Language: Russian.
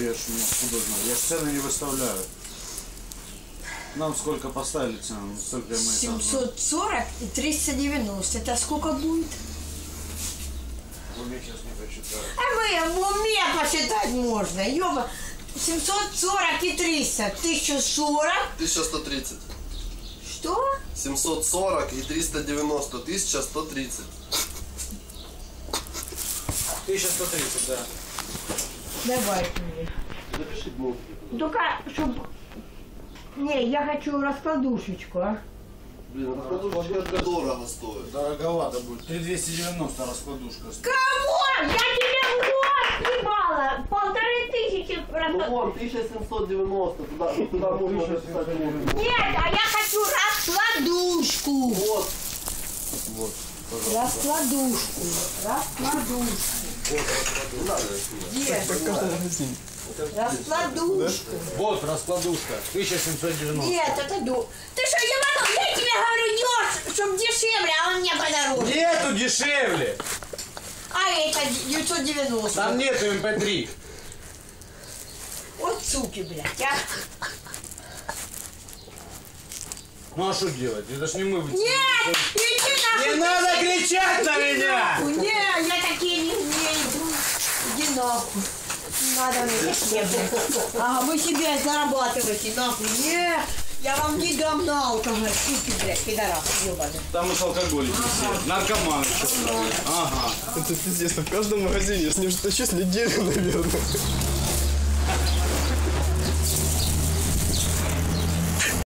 я ж откуда знаю. Я ж цены не выставляю. Нам сколько поставили цену? Столько мы 740 и 390. Это сколько будет? в уме сейчас не посчитаю. А мы в уме посчитать можно. Ёба. 740 и 300. 1040. 1130. Что? 740 и 390. 1130. 1130, да. Давай мне. Запиши дну. Только, чтобы... Не, я хочу раскладушечку, а. Блин, раскладушка дорого стоит. Дороговато будет. 3290 раскладушка стоит. Кого? Я тебе в год снимала. 1500 Ну вон, 1790. Туда можно записать музыку. Нет, а я хочу раскладушку. Вот. Вот. Раскладушку. Раскладушку. Не надо сюда. Где? Раскладушку. Вот раскладушка. 1790. Нет, это Ты что, я тебе говорю, чтобы дешевле, а он мне подороже. Нету дешевле. А это 990. Там нету МП3. Вот суки, блядь, а. Ну а что делать? Это ж не мы вытянули. Нет, иди нахуй. Не надо кричать на меня! Нет, я такие не умею. Иди нахуй. Не надо мне такие, блядь. Ага, вы себе зарабатываете, нахуй. Нет, я вам не дам на алкоголь. Суки, блядь, пидорас, ебаный. Там уж алкоголики все. Наркоманы еще. Ага. Это пиздец, в каждом магазине с ним что-то сейчас неделю, наверное.